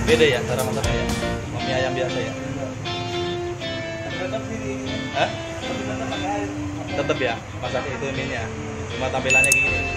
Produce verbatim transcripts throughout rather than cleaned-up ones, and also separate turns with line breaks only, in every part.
Beda ya cara masaknya ya? Sama mie ayam biasa ya? Hah? Tetep ya masak itu mie-nya. Cuma tampilannya kayak gini.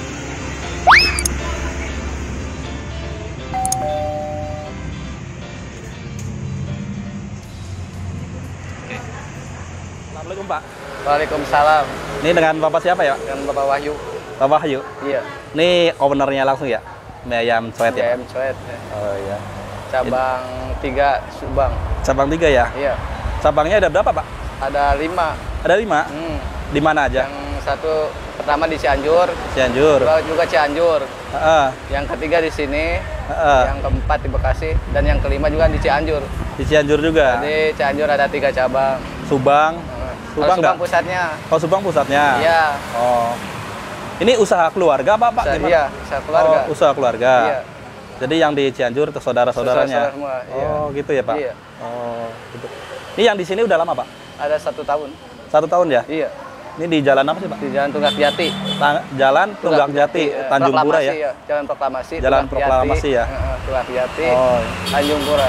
Oke. Assalamualaikum Pak.
Waalaikumsalam.
Ini dengan Bapak siapa ya?
Dengan Bapak Wahyu.
Bapak Wahyu.
Iya.
Ini ownernya langsung ya? Mie ayam coet ya?
Ayam coet. Ya.
Oh iya.
Cabang tiga Subang.
Cabang tiga ya?
Iya.
Cabangnya ada berapa Pak?
Ada lima.
Ada lima?
Hmm.
Di mana aja?
Yang satu pertama di Cianjur.
Cianjur.
Kedua juga Cianjur.
Heeh.
Yang ketiga di sini.
Heeh.
Yang keempat di Bekasi. Dan yang kelima juga di Cianjur.
Di Cianjur juga?
Jadi Cianjur ada tiga cabang.
Subang?
Subang,
Subang
Subang pusatnya.
Oh Subang pusatnya?
Iya.
Oh. Ini usaha keluarga apa Pak?
Usaha,
Gimana?
iya, usaha keluarga.
Oh, usaha keluarga.
Iya.
Jadi yang di Cianjur itu saudara-saudaranya?
Saudara-saudara semua, iya.
Oh gitu ya Pak?
Iya.
Oh gitu. Ini yang di sini udah lama Pak?
Ada satu tahun.
Satu tahun ya?
Iya.
Ini di jalan apa sih Pak?
Di Jalan Tunggak Jati.
Ta- jalan Tunggak Jati,
iya.
Tanjung Pura ya?
Proklamasi, Jalan Proklamasi.
Jalan
Tunggak
Proklamasi
Jati,
ya?
Heeh, Tunggak Jati.
Oh.
Tanjung Pura.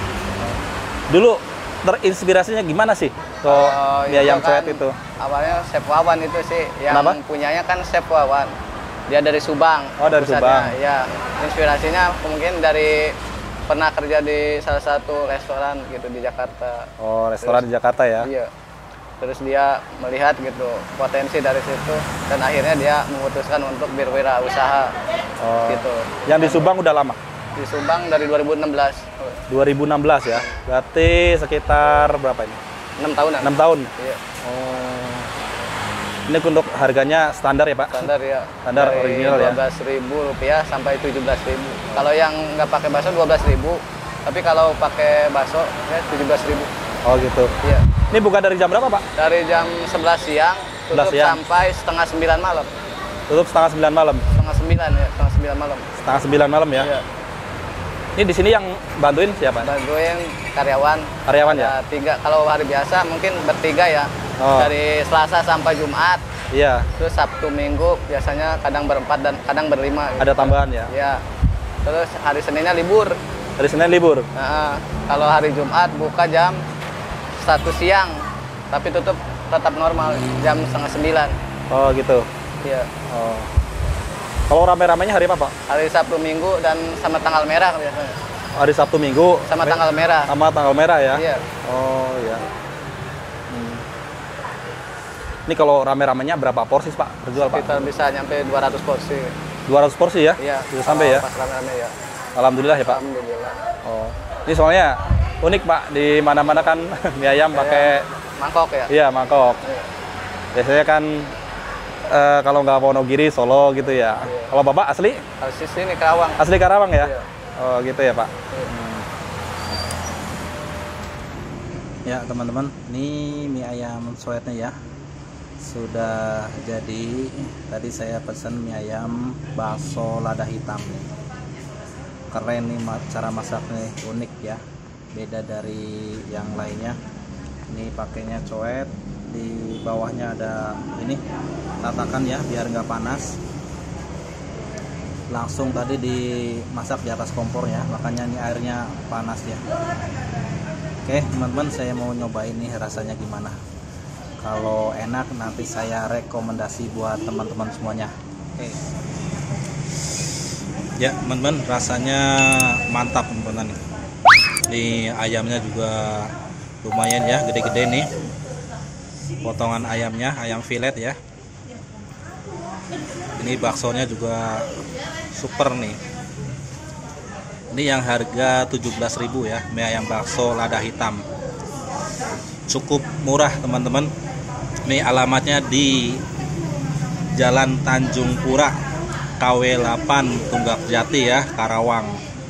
Dulu terinspirasinya gimana sih? So,
Oh,
mie ayam
kan
coet itu?
Awalnya Chef Wawan itu sih yang
Kenapa?
punyanya kan Chef Wawan. Dia dari Subang.
Oh, dari
pusatnya.
Subang.
Ya, inspirasinya mungkin dari pernah kerja di salah satu restoran gitu di Jakarta.
Oh, restoran
Terus,
di Jakarta ya?
Iya. Terus dia melihat gitu potensi dari situ dan akhirnya dia memutuskan untuk berwirausaha
Oh.
gitu.
Yang di Subang udah lama?
Di Subang dari dua ribu enam belas.
dua ribu enam belas ya? Berarti sekitar berapa ini?
enam tahunan.
enam tahun?
Iya.
Oh. Ini untuk harganya standar ya Pak?
Standar ya.
Standar
Dari
original ya?
dua belas ribu rupiah sampai tujuh belas ribu. Kalau yang nggak pakai bakso dua belas ribu, tapi kalau pakai bakso ya tujuh belas ribu.
Oh gitu.
Iya.
Ini buka dari jam berapa Pak?
Dari jam sebelas siang tutup
sebelas siang.
sampai setengah sembilan malam.
Tutup setengah sembilan malam?
Setengah sembilan ya, setengah sembilan malam.
Setengah sembilan malam ya?
Iya.
Ini di sini yang bantuin siapa?
Bantuin karyawan.
Karyawan
Ada
ya?
tiga. Kalau hari biasa mungkin bertiga ya.
Oh.
Dari Selasa sampai Jumat.
Iya.
Terus Sabtu Minggu biasanya kadang berempat dan kadang berlima. Gitu.
Ada tambahan ya?
Iya. Terus hari Seninnya libur.
Hari Senin libur?
Nah, kalau hari Jumat buka jam satu siang, tapi tutup tetap normal jam setengah sembilan.
Oh gitu.
Iya.
Oh. Kalau rame-ramenya hari apa Pak?
Hari Sabtu Minggu dan sama tanggal merah biasanya.
Hari Sabtu Minggu?
Sama tanggal merah.
Sama tanggal merah ya?
Iya.
Oh ya. Hmm. Ini kalau rame-ramenya berapa porsi Pak terjual Pak?
Kita bisa nyampe dua ratus porsi.
dua ratus porsi ya?
Iya.
Bisa sampai ya?
Pas rame-rame ya.
Alhamdulillah ya Pak?
Alhamdulillah.
Oh. Ini soalnya unik Pak, di mana-mana kan mie ayam pakai
mangkok ya?
Iya, mangkok.
Iya.
Biasanya kan eh, kalau nggak Wonogiri, Solo gitu ya.
Iya.
Kalau Bapak asli?
Harus di sini Karawang.
Asli Karawang ya?
Iya.
Oh gitu ya Pak?
Iya.
Hmm. Ya teman-teman, ini mie ayam coetnya ya. Sudah jadi. Tadi saya pesan mie ayam bakso lada hitam nih. Keren nih cara masaknya, unik ya, beda dari yang lainnya. Ini pakainya coet, di bawahnya ada ini tatakan ya biar nggak panas. Langsung tadi dimasak di atas kompornya, makanya ini airnya panas ya. Oke teman-teman, saya mau nyobain nih rasanya gimana. Kalau enak nanti saya rekomendasi buat teman-teman semuanya. Oke. Ya teman-teman, rasanya mantap teman-teman nih. Ini ayamnya juga lumayan ya, gede-gede nih. Potongan ayamnya, ayam filet ya. Ini baksonya juga super nih. Ini yang harga tujuh belas ribu ya, mie ayam bakso lada hitam. Cukup murah teman-teman. Ini alamatnya di Jalan Tanjung Pura, K W delapan Tunggak Jati ya, Karawang.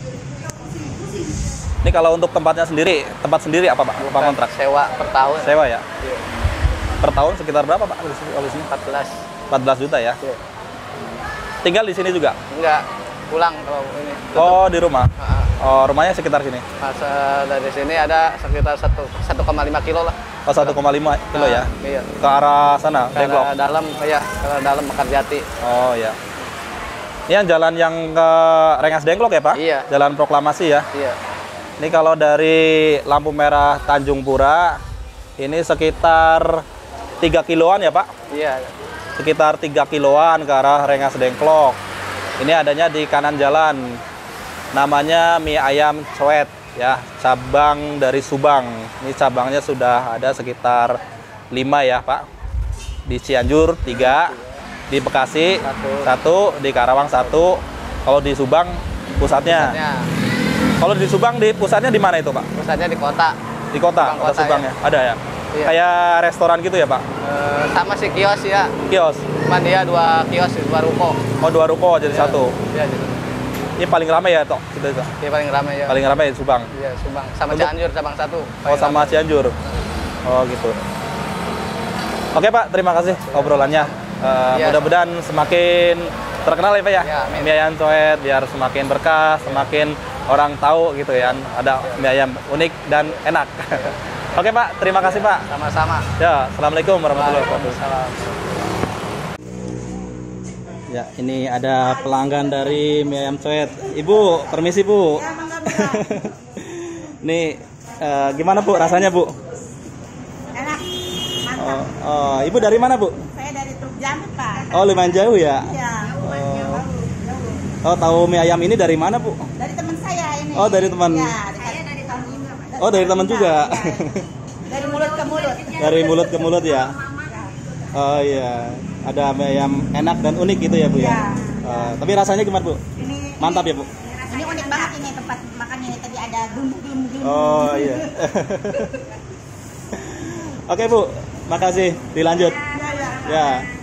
Ini kalau untuk tempatnya sendiri, tempat sendiri apa Pak? Apa kontrak?
Sewa per tahun.
Sewa ya?
Iya.
Per tahun sekitar berapa Pak kalau di sini?
empat belas.
empat belas juta ya?
Iya.
Tinggal di sini juga?
Enggak, pulang kalau ini. Tutup.
Oh, di rumah?
Nah,
Oh, rumahnya sekitar sini?
masa dari sini ada sekitar satu koma lima kilo lah.
Oh, satu koma lima kilo ya?
Nah, iya.
Ke arah sana,
Ke
Dengklok?
arah dalam, ya, ke arah dalam Mekar Jati.
Oh ya. Ini yang jalan yang ke Rengas Dengklok ya Pak?
Iya.
Jalan Proklamasi ya?
Iya.
Ini kalau dari lampu merah Tanjung Pura, ini sekitar tiga kiloan ya Pak?
Iya.
Sekitar tiga kiloan ke arah Rengas Dengklok. Ini adanya di kanan jalan. Namanya mie ayam coet ya, cabang dari Subang. Ini cabangnya sudah ada sekitar lima ya Pak. Di Cianjur tiga, di Bekasi
Satu.
satu, di Karawang satu. Kalau di Subang pusatnya.
Pusatnya,
Kalau di Subang di pusatnya di mana itu Pak?
pusatnya di kota.
Di kota,
Subang
kota
kota,
Subang
ya.
ya? Ada ya?
Iya.
Kayak restoran gitu ya Pak?
Eh, sama sih kios ya.
Kios?
Cuman dia dua kios, dua ruko.
Oh dua ruko jadi
Iya.
satu.
Iya, gitu.
Ini paling ramai ya Tok? Gitu, gitu.
Dia paling ramai ya.
Paling ramai di Subang?
Iya, Subang. Sama
Untuk-
Cianjur cabang satu.
Oh
Paling
sama
ramai.
Cianjur? Oh gitu. Oke Pak, terima kasih obrolannya. Eh,
Iya,
mudah-mudahan semakin terkenal ya Pak ya?
Ya, amin.
Mie ayam coet biar semakin berkah, semakin orang tahu gitu ya. Ada mie ayam unik dan enak. Oke Pak, terima kasih Pak.
Sama-sama.
Ya, Assalamualaikum warahmatullahi wabarakatuh.
Waalaikumsalam.
Ya, ini ada pelanggan dari mie ayam coet. Ibu, permisi Bu.
Ya, mangga, mangga.
Nih, eh, gimana Bu rasanya Bu?
Enak, mantap.
Oh, oh, Ibu dari mana Bu?
Saya dari Truk Jambi, Pak.
Oh, lumayan jauh ya?
Iya, lumayan jauh, jauh.
Oh, tahu mie ayam ini dari mana Bu?
Dari teman saya ini.
Oh, dari teman.
Ya, saya dari teman juga, Pak.
Oh, dari teman juga.
Iya. Dari mulut ke mulut.
Dari mulut ke mulut ya? Oh iya, ada mie ayam enak dan unik gitu ya Bu ya?
Iya.
Eh, tapi rasanya gimana Bu?
Ini
Mantap ya Bu?
Ini unik banget ini tempat makan ini, tadi ada gelembung-gelembung.
Oh iya. Oke Bu, makasih. Dilanjut.
Ya, ya.
Ya.